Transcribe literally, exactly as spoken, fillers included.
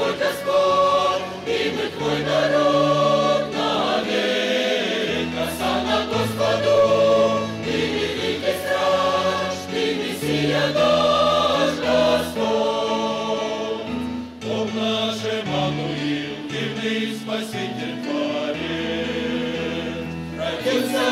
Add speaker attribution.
Speaker 1: Господь, Господь, и мы Твой народ навек. Осанна Господу, Ты великий страж, Ты Мессия наш Господь. Бог наш Эммануил, дивный Спаситель Творец, родился